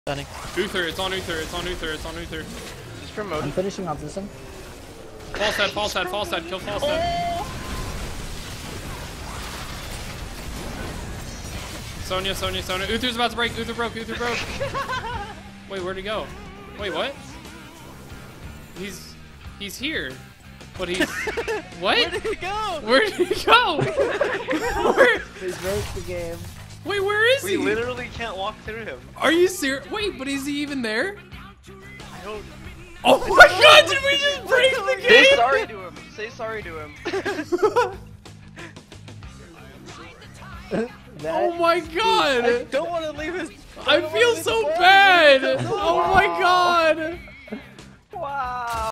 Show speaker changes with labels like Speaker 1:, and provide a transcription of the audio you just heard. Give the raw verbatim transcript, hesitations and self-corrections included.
Speaker 1: Stunning.
Speaker 2: Uther, it's on Uther, it's on Uther, it's on Uther.
Speaker 3: Just promote.
Speaker 4: I'm finishing off this one.
Speaker 2: False head, false head, false head, kill false head.
Speaker 3: Oh!
Speaker 2: Sonya, Sonya, Sonya. Uther's about to break, Uther broke, Uther broke. Wait, where'd he go? Wait, what? He's, he's here. But he's, what?
Speaker 1: Where did he go?
Speaker 2: Where did he go? Where?
Speaker 4: They broke the game.
Speaker 2: Wait, where is
Speaker 3: We
Speaker 2: he?
Speaker 3: literally can't walk through him.
Speaker 2: Are you serious? Wait, but is he even there?
Speaker 3: I don't...
Speaker 2: Oh my god, did we just break the game?
Speaker 3: Say sorry to him. Say sorry to him.
Speaker 4: That,
Speaker 2: Oh my god!
Speaker 1: I don't want to leave his.
Speaker 2: I feel so bad! Oh my god!
Speaker 3: Wow.